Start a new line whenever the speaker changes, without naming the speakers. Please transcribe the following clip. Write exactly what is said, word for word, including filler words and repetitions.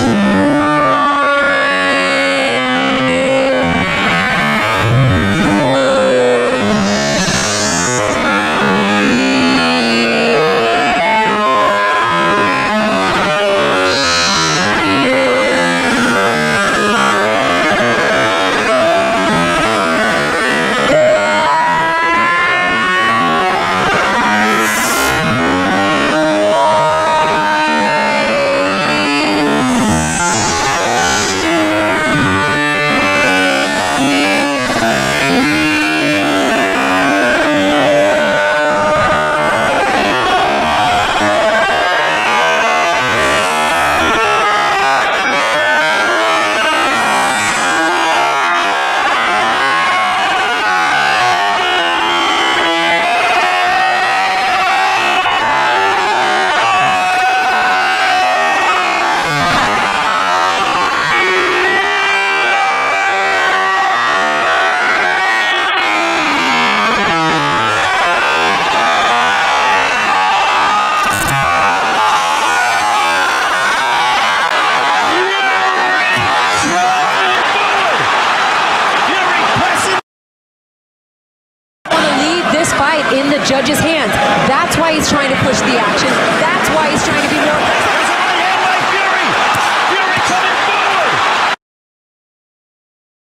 In the judge's hands. That's why he's trying to push the action. That's why he's trying to be more aggressive.